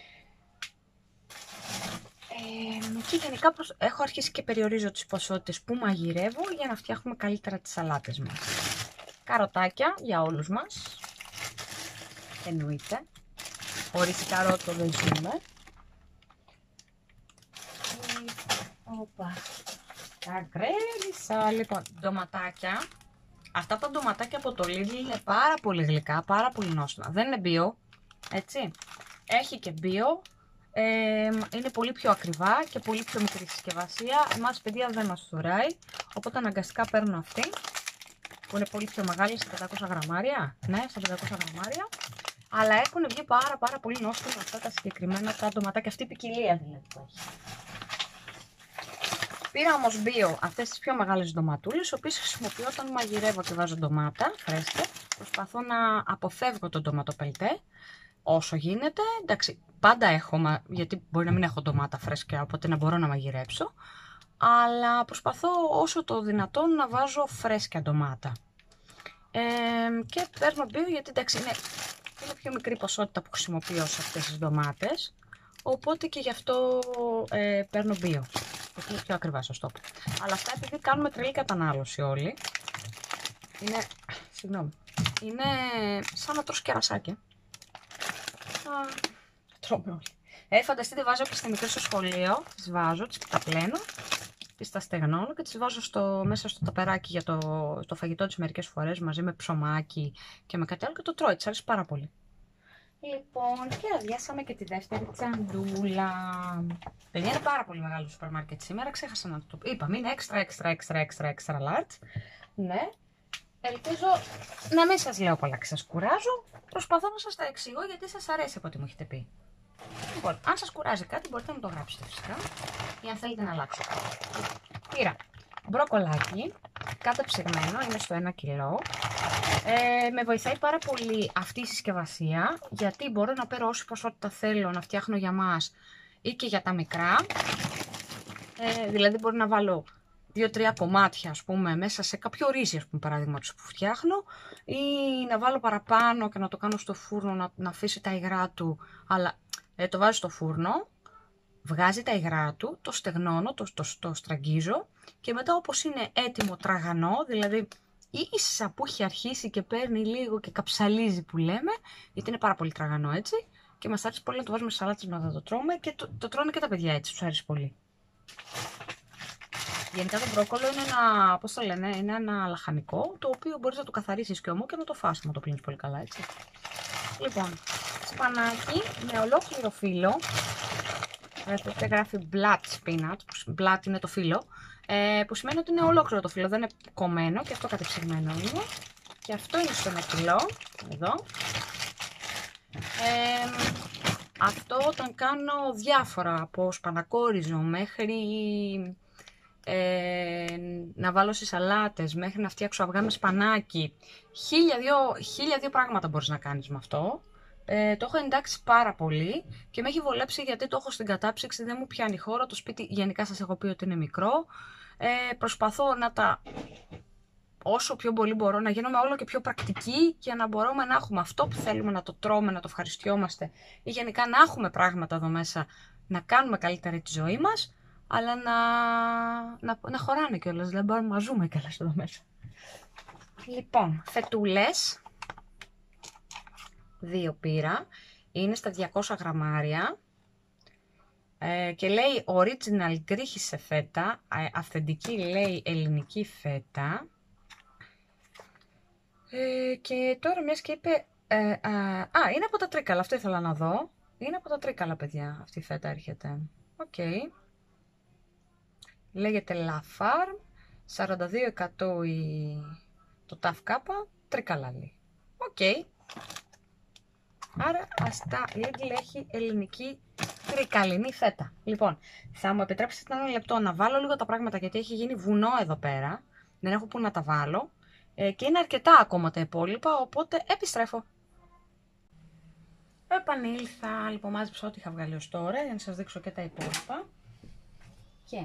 Και γενικά έχω αρχίσει και περιορίζω τις ποσότητες που μαγειρεύω για να φτιάχνουμε καλύτερα τις σαλάτες μας. Καροτάκια για όλους μας, εννοείται, χωρίς καρότο δεν ζούμε. Οπα. Τα γκρέμισα. Λοιπόν, ντοματάκια. Αυτά τα ντοματάκια από το Lidl είναι πάρα πολύ γλυκά, πάρα πολύ νόστιμα. Δεν είναι bio, έτσι. Έχει και bio. Είναι πολύ πιο ακριβά και πολύ πιο μικρή συσκευασία. Εμάς παιδιά δεν μας θωράει, οπότε αναγκαστικά παίρνω αυτή που είναι πολύ πιο μεγάλη, στα 500 γραμμάρια. Ναι, στα 500 γραμμάρια. Αλλά έχουν βγει πάρα πολύ νόστιμα αυτά τα συγκεκριμένα τα ντοματάκια. Αυτή η ποικιλία δηλαδή που έχει. Πήρα όμως bio αυτές τις πιο μεγάλες ντοματούλες, τις οποίες χρησιμοποιώ όταν μαγειρεύω και βάζω ντομάτα φρέσκα. Προσπαθώ να αποφεύγω τον ντοματοπελτέ όσο γίνεται. Εντάξει, πάντα έχω, γιατί μπορεί να μην έχω ντομάτα φρέσκα, οπότε να μπορώ να μαγειρέψω. Αλλά προσπαθώ όσο το δυνατόν να βάζω φρέσκια ντομάτα. Και παίρνω bio γιατί εντάξει είναι πιο μικρή ποσότητα που χρησιμοποιώ σε αυτές τις ντομάτες. οπότε και γι' αυτό παίρνω bio. Είναι πιο ακριβά, σωστό. Αλλά αυτά επειδή κάνουμε τρελή κατανάλωση όλοι, είναι σαν να τρως κερασάκια. Τρώμε όλοι. Φανταστείτε, βάζω και στη μικρή στο σχολείο, τις βάζω, τις καταπλένω, τις τα στεγνώνω και τις βάζω μέσα στο ταπεράκι για το φαγητό της μερικές φορές μαζί με ψωμάκι και με κάτι άλλο και το τρώει, της αρέσει πάρα πολύ. Λοιπόν, και αδειάσαμε και τη δεύτερη τσαντούλα. Παιδιά, είναι πάρα πολύ μεγάλο το σούπερ μάρκετ σήμερα, ξέχασα να το πω. Είπαμε, είναι extra large. Ναι. Ελπίζω να μην σας λέω πολλά και σας κουράζω. Προσπαθώ να σας τα εξηγώ γιατί σας αρέσει από ό,τι μου έχετε πει. Λοιπόν, αν σας κουράζει κάτι μπορείτε να μου το γράψετε φυσικά ή αν θέλετε να αλλάξω. Πήρα μπροκολάκι, κάτω ψεγμένο, είναι στο 1 κιλό. Με βοηθάει πάρα πολύ αυτή η συσκευασία γιατί μπορώ να παίρνω όση ποσότητα θέλω να φτιάχνω για μας ή και για τα μικρά. Δηλαδή μπορώ να βάλω 2-3 κομμάτια ας πούμε μέσα σε κάποιο ρύζι ας πούμε παραδείγματος που φτιάχνω ή να βάλω παραπάνω και να το κάνω στο φούρνο να αφήσει τα υγρά του, αλλά το βάζω στο φούρνο, βγάζει τα υγρά του, το στεγνώνω, το στραγγίζω και μετά όπως είναι έτοιμο τραγανό, δηλαδή ίσα που έχει αρχίσει και παίρνει λίγο και καψαλίζει που λέμε, γιατί είναι πάρα πολύ τραγανό έτσι και μας αρέσει πολύ να το βάζουμε σε σαλάτες να το τρώμε και το τρώνε και τα παιδιά έτσι, τους αρέσει πολύ. Γενικά το μπρόκολο είναι ένα, πώς το λένε, είναι ένα λαχανικό, το οποίο μπορείς να το καθαρίσεις και ομό και να το φας, να το πλύνεις πολύ καλά, έτσι. Λοιπόν, σπανάκι με ολόκληρο φύλλο, που γράφει blood spinach, blood είναι το φύλλο, που σημαίνει ότι είναι ολόκληρο το φύλλο, δεν είναι κομμένο και αυτό κατεψυγμένο είναι. Και αυτό είναι στο 1 κιλό, εδώ. Αυτό όταν κάνω διάφορα, από σπανακόριζο μέχρι να βάλω σε σαλάτες, μέχρι να φτιάξω αυγά με σπανάκι. Χίλια δύο πράγματα μπορείς να κάνεις με αυτό. Το έχω εντάξει πάρα πολύ και με έχει βολέψει γιατί το έχω στην κατάψυξη, δεν μου πιάνει χώρο. Το σπίτι γενικά σας έχω πει ότι είναι μικρό. Προσπαθώ να τα όσο πιο πολύ μπορώ να γίνομαι όλο και πιο πρακτική για να μπορούμε να έχουμε αυτό που θέλουμε, να το τρώμε, να το ευχαριστιόμαστε ή γενικά να έχουμε πράγματα εδώ μέσα, να κάνουμε καλύτερη τη ζωή μας, αλλά να χωράνε κιόλας, δηλαδή μπορούμε να ζούμε κιόλας εδώ μέσα. Λοιπόν, φετούλες, 2 πήρα, είναι στα 200 γραμμάρια και λέει original γκρίχισε φέτα, αυθεντική λέει ελληνική φέτα. Και τώρα μιας και είπε, είναι από τα Τρίκαλα, αυτό ήθελα να δω. Είναι από τα Τρίκαλα, παιδιά, αυτή η φέτα έρχεται. Οκ. Λέγεται La Farm, 42% το TAFK, Τρίκαλα λέει. Οκ. Άρα, στα Lidl έχει ελληνική τρικαλινή φέτα. Λοιπόν, θα μου επιτρέψετε ένα λεπτό να βάλω λίγο τα πράγματα γιατί έχει γίνει βουνό εδώ πέρα. Δεν έχω που να τα βάλω. Και είναι αρκετά ακόμα τα υπόλοιπα, οπότε επιστρέφω. Επανήλθα, λοιπόν, μάζεψα ό,τι είχα βγάλει ως τώρα για να σας δείξω και τα υπόλοιπα. Και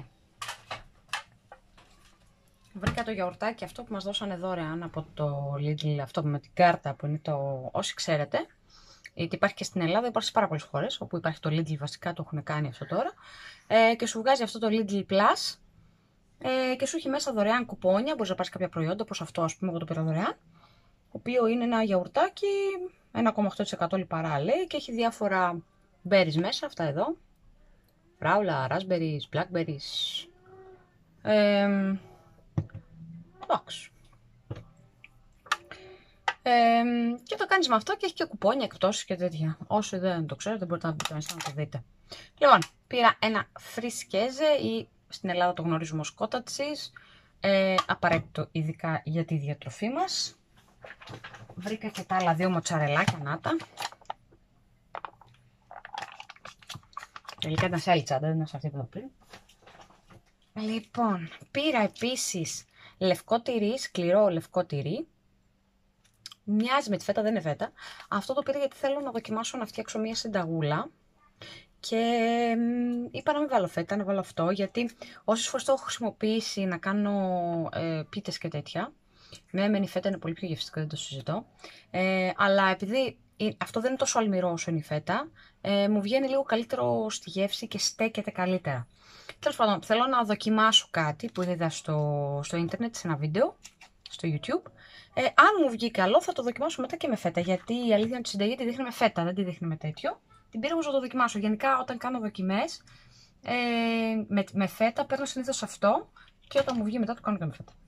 βρήκα το γιαουρτάκι αυτό που μας δώσανε δωρεάν από το Lidl, αυτό με την κάρτα που είναι το, όσοι ξέρετε. Γιατί υπάρχει και στην Ελλάδα, υπάρχει σε πάρα πολλές χώρες όπου υπάρχει το Lidl, βασικά το έχουν κάνει αυτό τώρα. Και σου βγάζει αυτό το Lidl Plus. Και σου έχει μέσα δωρεάν κουπόνια, μπορείς να πάρεις κάποια προϊόντα, όπως αυτό ας πούμε, εγώ το πήρα δωρεάν, το οποίο είναι ένα γιαουρτάκι, 1,8% λιπαρά λέει και έχει διάφορα berries μέσα, αυτά εδώ, φράουλα, raspberries, blackberries, εντάξει. Και το κάνεις με αυτό και έχει και κουπόνια, εκπτώσεις και τέτοια. Όσοι δεν το ξέρετε μπορείτε να μπείτε μέσα να το δείτε. Λοιπόν, πήρα ένα φρισκέζε ή στην Ελλάδα το γνωρίζουμε ως cottage cheese, απαραίτητο ειδικά για τη διατροφή μας. Βρήκα και τα άλλα 2 μοτσαρελάκια, να τα. Τελικά ήταν σε άλλη τσάντα, δεν ήταν σε αυτή που το πριν. Λοιπόν, πήρα επίσης λευκό τυρί, σκληρό λευκό τυρί. Μοιάζει με τη φέτα, δεν είναι φέτα. Αυτό το πήρα γιατί θέλω να δοκιμάσω να φτιάξω μια συνταγούλα. Και είπα να μην βάλω φέτα, να βάλω αυτό, γιατί όσες φορές το έχω χρησιμοποιήσει να κάνω πίτες και τέτοια, με έμενη φέτα είναι πολύ πιο γευστικό, δεν το συζητώ. Αλλά επειδή αυτό δεν είναι τόσο αλμυρό όσο είναι η φέτα. Μου βγαίνει λίγο καλύτερο στη γεύση και στέκεται καλύτερα. Τέλος πάντων, θέλω να δοκιμάσω κάτι που είδα στο ίντερνετ, σε ένα βίντεο, στο YouTube. Αν μου βγει καλό, θα το δοκιμάσω μετά και με φέτα. Γιατί η αλήθεια είναι ότι η συνταγή τη δείχνει με φέτα, δεν τη δείχνει με τέτοιο. Την πήρα όμως να το δοκιμάσω. Γενικά, όταν κάνω δοκιμές με φέτα, παίρνω συνήθως αυτό και όταν μου βγει μετά το κάνω και με φέτα.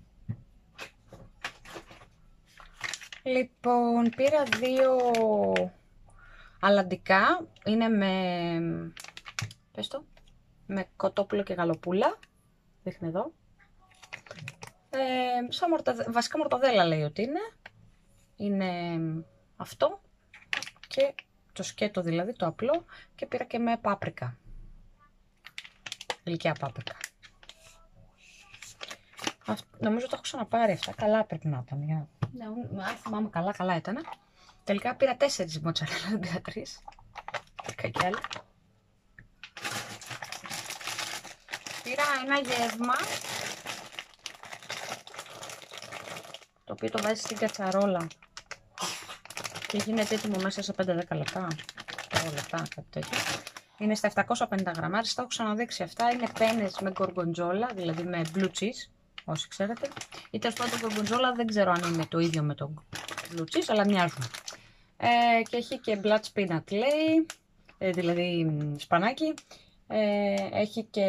Λοιπόν, πήρα 2 αλαντικά. Είναι με κοτόπουλο και γαλοπούλα. Δείχνει εδώ. Βασικά μορταδέλα λέει ότι είναι. Είναι αυτό. Και το σκέτο δηλαδή, το απλό. Και πήρα και με πάπρικα. Γλυκιά πάπρικα. Νομίζω το έχω ξαναπάρει αυτά. Καλά πρέπει να ήταν. Αν θυμάμαι καλά ήταν. Τελικά πήρα 4 μοτσαρέλα, δεν πήρα 3. Πήρα και άλλα. Πήρα ένα γεύμα, το οποίο το βάζεις στην κατσαρόλα και γίνεται έτοιμο μέσα σε 5-10 λεπτά. 10 λεπτά, κάτι τέτοιο. Είναι στα 750 γραμμάρια, τα έχω ξαναδείξει αυτά. Είναι πένες με γκοργοντζόλα, δηλαδή με blue cheese, όσοι ξέρετε. Ή τέλος πάντων το γκοργοντζόλα δεν ξέρω αν είναι το ίδιο με το blue cheese, αλλά μοιάζουν. Και έχει και black spinach λέει, δηλαδή σπανάκι. Έχει και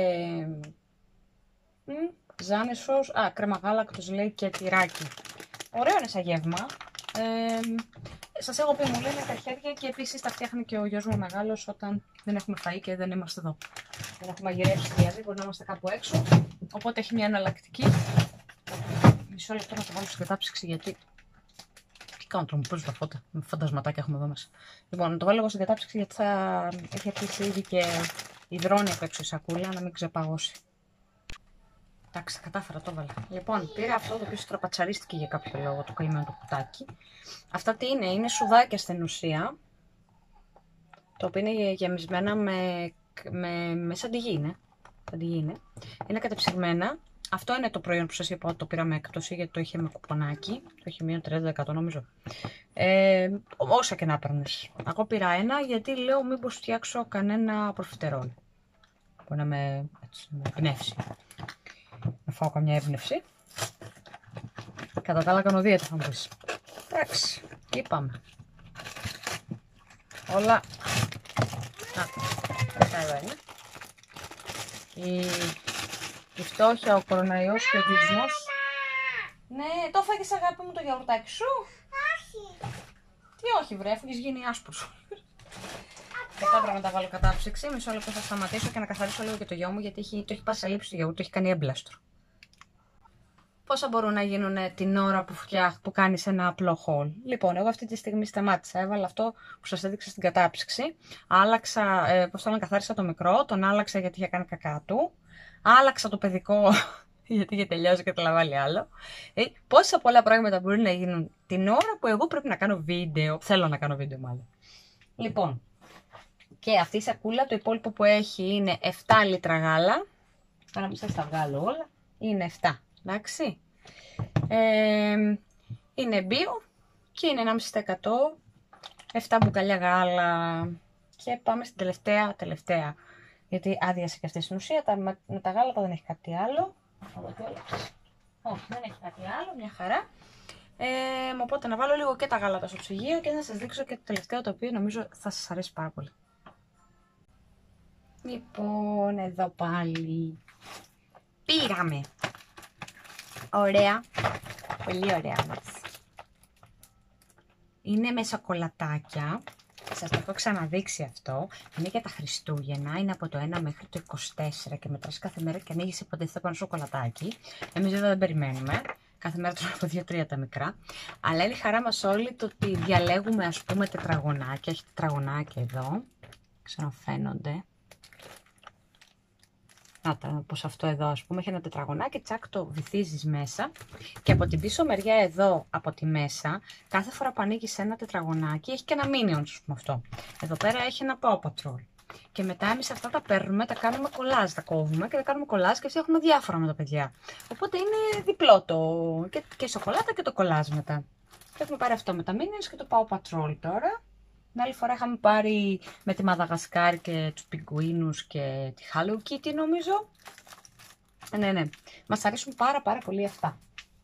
ζάνε σως, κρέμα γάλακτος λέει και τυράκι. Ωραίο είναι σαν γεύμα. Σας έχω πει, μου λένε τα χέρια και επίσης τα φτιάχνει και ο γιος μου μεγάλος όταν δεν έχουμε φαΐ και δεν είμαστε εδώ. Δεν έχουμε μαγειρέψει δηλαδή, μπορεί να είμαστε κάπου έξω. Οπότε έχει μια εναλλακτική. Μισό λεπτό να το βάλω στην κατάψυξη γιατί. Τι κάνω τώρα, μου παίζουν τα φώτα. Με φαντασματάκια έχουμε εδώ μέσα. Λοιπόν, να το βάλω εγώ στην κατάψυξη γιατί θα έχει αρχίσει ήδη και υδρώνει απ' έξω η σακούλα, να μην ξεπαγώσει. Εντάξει, κατάφερα, το έβαλα. Λοιπόν, πήρα αυτό το οποίο στραπατσαρίστηκε για κάποιο λόγο, το καημένο το κουτάκι. Αυτά τι είναι σουδάκια στην ουσία. Το οποίο είναι γεμισμένα με σαντιγί είναι. Είναι κατεψυγμένα. Αυτό είναι το προϊόν που σας είπα ότι το πήρα με έκπτωση γιατί το είχε με κουπονάκι. Το είχε μείον 30% νομίζω. Όσα και να παίρνεις. Εγώ πήρα ένα γιατί λέω μήπως φτιάξω κανένα προφιτερόλ. Που να με εμπνεύσει. Να φάω καμιά έμπνευση. Κατά τα άλλα κάνω δίαιτα θα μου πεις. Εντάξει, είπαμε. Όλα. Αυτά εδώ είναι. Η φτώχεια, ο κοροναϊός και ο κλεισμός. Ναι, το φάγες αγάπη μου το γιαουρτάκι σου. Όχι. Τι όχι βρε, έφυγες γίνει άσπρος. Μετά πρέπει να τα βάλω κατάψυξη. Μισό λεπτό θα σταματήσω και να καθαρίσω λίγο και το γιο μου γιατί το έχει πάσει αλείψη το γιαούρτι, το έχει κάνει έμπλαστρο. Πόσα μπορούν να γίνουν την ώρα που κάνεις ένα απλό haul. Λοιπόν, εγώ αυτή τη στιγμή σταμάτησα. Έβαλα αυτό που σας έδειξα στην κατάψυξη. Άλλαξα, καθάρισα το μικρό, τον άλλαξα γιατί είχε κάνει κακά του. Άλλαξα το παιδικό γιατί είχε τελειώσει και το λαβάλει άλλο. Πόσα πολλά πράγματα μπορεί να γίνουν την ώρα που εγώ πρέπει να κάνω βίντεο. Θέλω να κάνω βίντεο μάλλον. Λοιπόν, και αυτή η σακούλα, το υπόλοιπο που έχει είναι 7 λίτρα γάλα. Τώρα μην σας τα βγάλω όλα. Είναι 7, εντάξει. Είναι bio και είναι 1,5%. 7 μπουκαλιά γάλα. Και πάμε στην τελευταία. Γιατί άδειασε και αυτή στην ουσία. Με τα γάλατα δεν έχει κάτι άλλο. Όχι, δεν έχει κάτι άλλο, μια χαρά. Οπότε να βάλω λίγο και τα γάλατα στο ψυγείο και να σας δείξω και το τελευταίο το οποίο νομίζω θα σας αρέσει πάρα πολύ. Λοιπόν, εδώ πάλι πήραμε. Ωραία, πολύ ωραία μας. Είναι με σοκολατάκια. Σας το έχω ξαναδείξει αυτό. Είναι για τα Χριστούγεννα. Είναι από το 1 μέχρι το 24 και μετράς κάθε μέρα και ανοίγεις υποτίθεται από ένα σοκολατάκι. Εμείς εδώ δεν περιμένουμε. Κάθε μέρα τρώμε από 2-3 τα μικρά. Αλλά είναι η χαρά μας όλοι το ότι διαλέγουμε ας πούμε τετραγωνάκια. Έχει τετραγωνάκια εδώ. Ξαναφαίνονται. Πως αυτό εδώ ας πούμε έχει ένα τετραγωνάκι, τσακ το βυθίζεις μέσα και από την πίσω μεριά εδώ από τη μέσα κάθε φορά που ανοίγεις ένα τετραγωνάκι έχει και ένα minion ας πούμε αυτό. Εδώ πέρα έχει ένα Paw Patrol και μετά εμείς αυτά τα παίρνουμε, τα κάνουμε κολλάζ, τα κόβουμε και τα κάνουμε κολλάζ και φτιάχνουμε διάφορα με τα παιδιά. Οπότε είναι διπλό και η σοκολάτα και το κολλάζ μετά. Και έχουμε πάρει αυτό με τα minions και το Paw Patrol τώρα. Την άλλη φορά είχαμε πάρει με τη Μαδαγασκάρη και τους πιγκουίνους και τη Hello Kitty νομίζω. Ναι. Μας αρέσουν πάρα πολύ αυτά.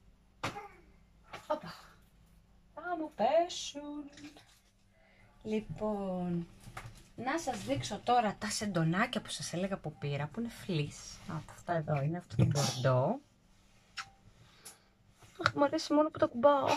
Οπα. Θα μου πέσουν. Λοιπόν, να σας δείξω τώρα τα σεντονάκια που σας έλεγα που πήρα, που είναι φλις. Αυτά εδώ είναι, αυτό το μπορντό. Αχ, μου αρέσει μόνο που τα κουμπάω.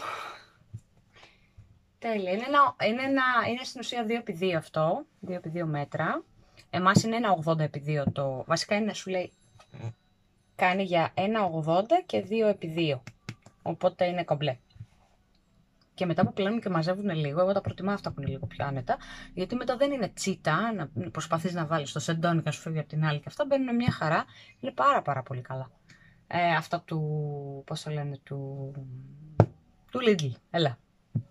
Τέλεια. Είναι στην ουσία 2x2 αυτό, 2x2 μέτρα. Εμάς είναι 1,80x2 το... Βασικά είναι, σου λέει, κάνει για 1,80 και 2x2. Οπότε είναι κομπλέ. Και μετά που πλένουν και μαζεύουν λίγο, εγώ τα προτιμάω αυτά που είναι λίγο πιο άνετα, γιατί μετά δεν είναι τσίτα, να προσπαθείς να βάλεις το σεντόνι και να σου φεύγει από την άλλη και αυτά μπαίνουν μια χαρά. Είναι πάρα πολύ καλά. Αυτά του, πώς το λένε, του Lidl. Έλα.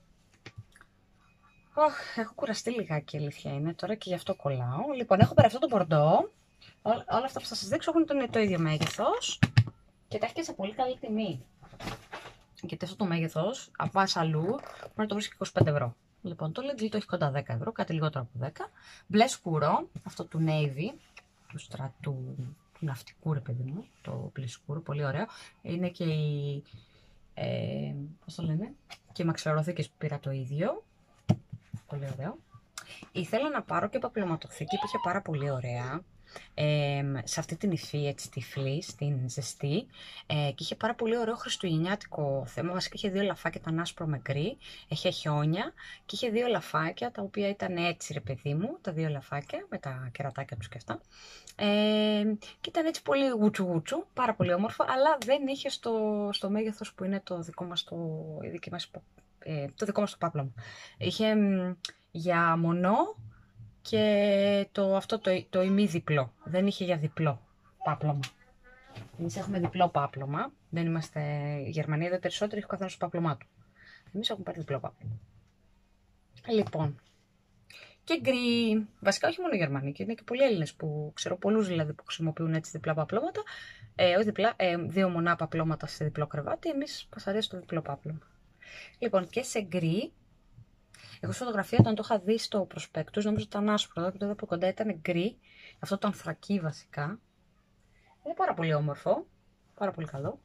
Έχω κουραστεί λιγάκι, η αλήθεια είναι, τώρα και γι' αυτό κολλάω. Λοιπόν, έχω πάρει αυτό το μπορντό. Όλα αυτά που θα σας δείξω έχουν το ίδιο μέγεθος και τα έχει και σε πολύ καλή τιμή. Γιατί αυτό το μέγεθος, αν πας αλλού, μπορεί να το βρεις 25 ευρώ. Λοιπόν, το Lidl το έχει κοντά 10 ευρώ, κάτι λιγότερο από 10. Μπλε σκούρο, αυτό του Navy, του στρατού, του ναυτικού ρε παιδί μου, το μπλε σκούρο, πολύ ωραίο. Είναι και η, πώς το λένε, και οι μαξιλαροθήκες που πήρα το ίδιο. Πολύ ωραίο. Ήθελα να πάρω και παπλωματοθήκη που είχε πάρα πολύ ωραία. Σε αυτή την υφή, έτσι, τη φλής, την ζεστή, και είχε πάρα πολύ ωραίο χριστουγεννιάτικο θέμα. Βασικά είχε δύο λαφάκια, ήταν άσπρο με γκρι, είχε χιόνια και είχε δύο λαφάκια τα οποία ήταν έτσι ρε παιδί μου, τα δύο λαφάκια με τα κερατάκια τους και αυτά, και ήταν έτσι πολύ γουτσου, πάρα πολύ όμορφο, αλλά δεν είχε στο μέγεθος που είναι το δικό μας το δικό μας το πάπλωμα. Είχε για μονό και το ημίδιπλο. Δεν είχε για διπλό πάπλωμα. Εμείς έχουμε διπλό πάπλωμα. Δεν είμαστε Γερμανία, δεν περισσότεροι, έχει ο καθένας το πάπλωμά του. Εμείς έχουμε πάρει διπλό πάπλωμα. Λοιπόν, και γκρι. Βασικά όχι μόνο Γερμανοί, και είναι και πολλοί Έλληνες που ξέρω, πολλούς δηλαδή που χρησιμοποιούν έτσι διπλά παπλώματα. Όχι διπλά, δύο μονά παπλώματα σε διπλό κρεβάτι. Εμείς μας αρέσει το διπλό πάπλωμα. Λοιπόν, και σε γκρι. Εγώ στη φωτογραφία όταν το είχα δει στο προσπέκτους, νομίζω ότι ήταν άσπρο εδώ και το είδα από κοντά ήταν γκρι. Αυτό το ανθρακί βασικά. Είναι πάρα πολύ όμορφο. Πάρα πολύ καλό.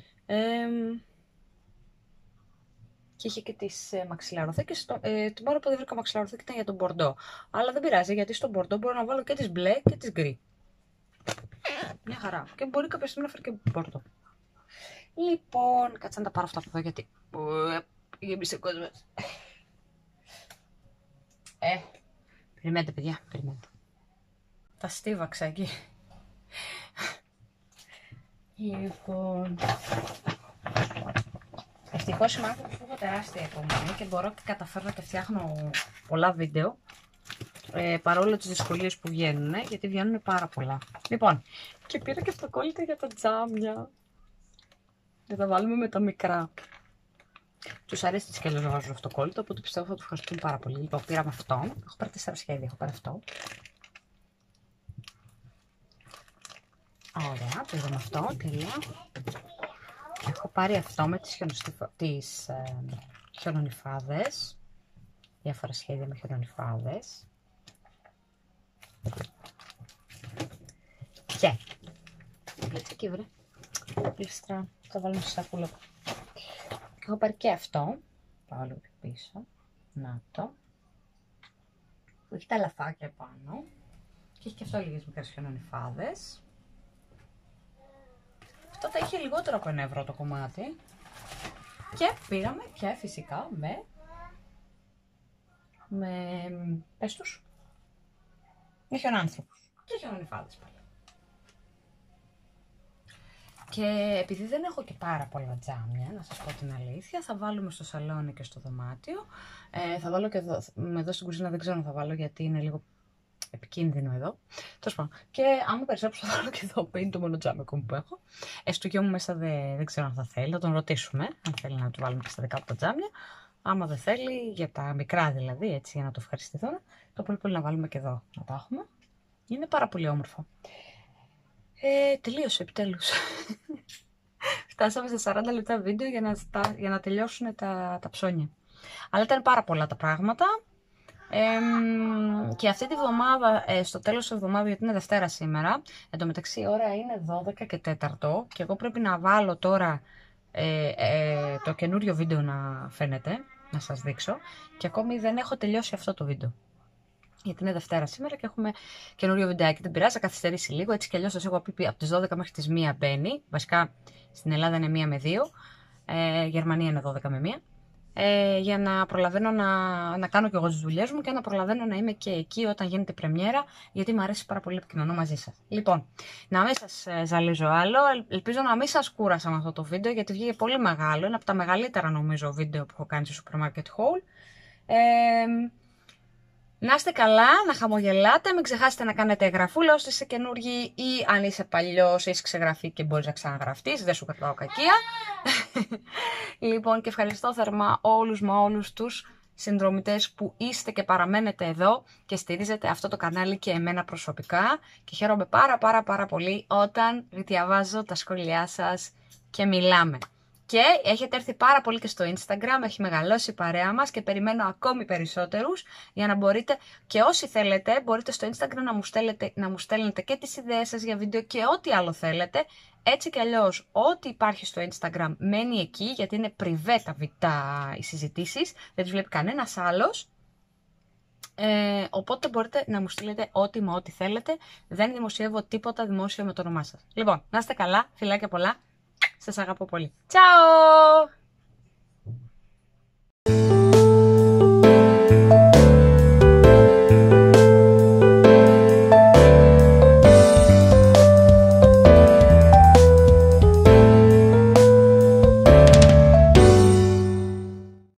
Και είχε και τις μαξιλαροθήκες. Την ώρα που δεν βρήκα μαξιλαροθήκη ήταν για τον μπορντό. Αλλά δεν πειράζει γιατί στον μπορντό μπορώ να βάλω και τις μπλε και τις γκρι. Μια χαρά. Και μπορεί κάποια στιγμή να φέρει και μπορντό. Λοιπόν, κάτσε να τα πάρω αυτά από εδώ γιατί γέμισε κόσμος. Περιμένετε παιδιά, περιμένετε. Τα στίβαξα εκεί. Λοιπόν, ευτυχώς είμαι άνθρωπος που έχω τεράστια υπομονή και μπορώ και καταφέρω και φτιάχνω πολλά βίντεο, παρόλο τις δυσκολίες που βγαίνουν, γιατί βγαίνουν πάρα πολλά. Λοιπόν, και πήρα και αυτοκόλλητα για τα τζάμια. Για τα βάλουμε με τα μικρά. Τους αρέσει τις σκέλες να βάζουν αυτοκόλλητο, οπότε πιστεύω θα τους ευχαριστούν πάρα πολύ. Λοιπόν, πήραμε αυτό. Έχω πάρει 4 σχέδια, έχω πάρει αυτό. Ωραία, πήραμε αυτό, τέλεια. Έχω πάρει αυτό με τις χιονονυφάδες. Διάφορα σχέδια με χιονονυφάδες. Και εκεί βρε. Πλήστρα, θα βάλουμε στη σακούλα. Και έχω πάρει και αυτό. Πάω λίγο πιο πίσω. Να το. Που έχει τα λαφάκια πάνω. Και έχει και αυτό λίγες μικρές χιονονυφάδες. Αυτό θα είχε λιγότερο από 1 ευρώ το κομμάτι. Και πήραμε και φυσικά πες τους, με χιονάνθρωπους και χιονονυφάδες πάλι. Και επειδή δεν έχω και πάρα πολλά τζάμια, να σας πω την αλήθεια, θα βάλουμε στο σαλόνι και στο δωμάτιο. Θα βάλω και εδώ στην κουζίνα, δεν ξέρω αν θα βάλω γιατί είναι λίγο επικίνδυνο εδώ. Τέλος πάντων. Και άμα περισσέψω θα βάλω και εδώ, που είναι το μόνο τζάμι που έχω. Στο γιο μου μέσα δεν ξέρω αν θα θέλει, θα τον ρωτήσουμε αν θέλει να του βάλουμε και στα δικά του τα τζάμια. Άμα δεν θέλει, για τα μικρά δηλαδή, έτσι για να το ευχαριστηθούν, το πολύ πολύ να βάλουμε και εδώ να τα έχουμε. Είναι πάρα πολύ όμορφο. Τελείωσε επιτέλους. Φτάσαμε στα 40 λεπτά βίντεο για να τελειώσουν τα ψώνια. Αλλά ήταν πάρα πολλά τα πράγματα. Και αυτή τη βδομάδα, στο τέλος της εβδομάδας, γιατί είναι Δευτέρα σήμερα, εν τω μεταξύ η ώρα είναι 12 και 4 και εγώ πρέπει να βάλω τώρα το καινούριο βίντεο να φαίνεται, να σας δείξω, και ακόμη δεν έχω τελειώσει αυτό το βίντεο. Γιατί είναι Δευτέρα σήμερα και έχουμε καινούριο βιντεάκι. Δεν πειράζει, θα καθυστερήσει λίγο. Έτσι κι αλλιώς σας έχω πει από τις 12 μέχρι τις 1 μπαίνει. Βασικά στην Ελλάδα είναι 1 με 2. Γερμανία είναι 12 με 1. Για να προλαβαίνω να κάνω και εγώ τις δουλειές μου και να προλαβαίνω να είμαι και εκεί όταν γίνεται πρεμιέρα, γιατί μου αρέσει πάρα πολύ να επικοινωνώ μαζί σας. Λοιπόν, να μην σας ζαλίζω άλλο. Ελπίζω να μην σας κούρασα με αυτό το βίντεο, γιατί βγήκε πολύ μεγάλο. Είναι από τα μεγαλύτερα νομίζω βίντεο που έχω κάνει στο Supermarket Haul. Να είστε καλά, να χαμογελάτε, μην ξεχάσετε να κάνετε εγγραφούλα όσοι είστε καινούργοι ή αν είσαι παλιός, είσαι ξεγραφεί και μπορείς να ξαναγραφτείς, δεν σου κρατάω κακία. Λοιπόν, και ευχαριστώ θερμά όλους τους συνδρομητές που είστε και παραμένετε εδώ και στηρίζετε αυτό το κανάλι και εμένα προσωπικά και χαίρομαι πάρα πολύ όταν διαβάζω τα σχόλιά σας και μιλάμε. Και έχετε έρθει πάρα πολύ και στο Instagram, έχει μεγαλώσει η παρέα μας και περιμένω ακόμη περισσότερους για να μπορείτε και όσοι θέλετε μπορείτε στο Instagram να μου στέλνετε και τις ιδέες σας για βίντεο και ό,τι άλλο θέλετε. Έτσι κι αλλιώς ό,τι υπάρχει στο Instagram μένει εκεί γιατί είναι πριβέ οι συζητήσεις, δεν τις βλέπει κανένας άλλος. Οπότε μπορείτε να μου στείλετε ό,τι θέλετε, δεν δημοσιεύω τίποτα δημόσιο με το όνομά σας. Λοιπόν, να είστε καλά, φιλάκια πολλά. Σας αγαπώ πολύ. Ciao!